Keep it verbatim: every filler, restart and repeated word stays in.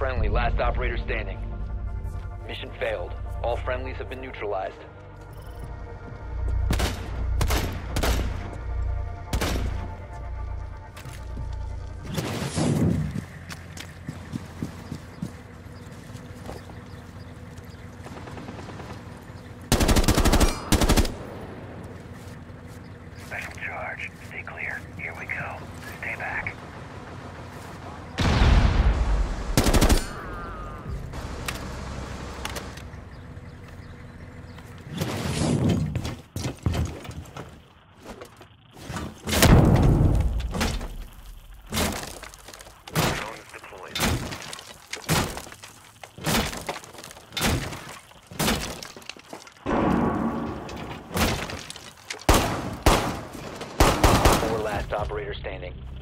friendly, last operator standing. Mission failed. All friendlies have been neutralized. Special charge. Stay clear. Here we go. Stay back. Drones deployed. Four last operator standing.